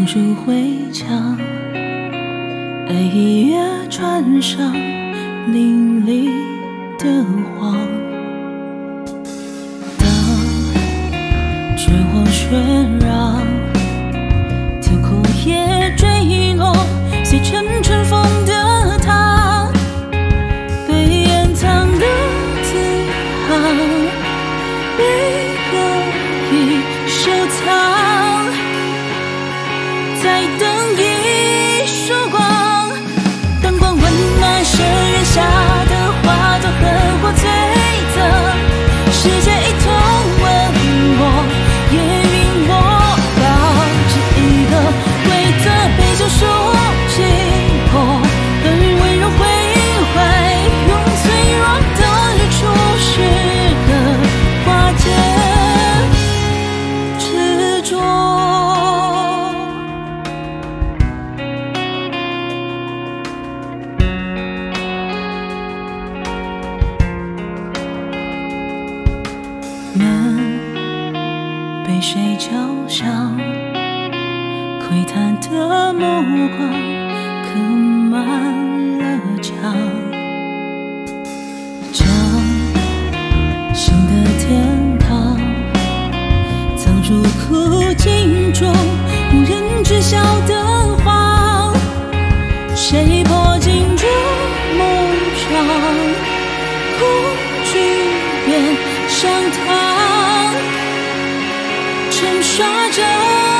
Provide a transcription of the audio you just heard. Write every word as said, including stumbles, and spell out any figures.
书回墙，爱一跃穿上淋漓的黄。当绝望喧嚷，天空也坠落，碎成春风的糖，被掩藏的字行，被恶意收藏，在等一束光。灯光温暖深渊下的花朵和我最疼，世界一同问我，也允我到这一个规则被救赎紧迫，等温柔毁坏，用脆弱的日出时的化解执着。门被谁敲响？窥探的目光刻满了墙，将新的天堂藏入枯井中，无人知晓的谎。谁破镜这梦场？恐惧变上膛，沉刷着